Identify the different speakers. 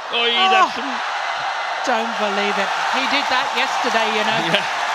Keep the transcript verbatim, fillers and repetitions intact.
Speaker 1: Oh,
Speaker 2: Oh,
Speaker 1: that's some...
Speaker 2: don't believe it. He did that yesterday, you know.
Speaker 1: Yeah.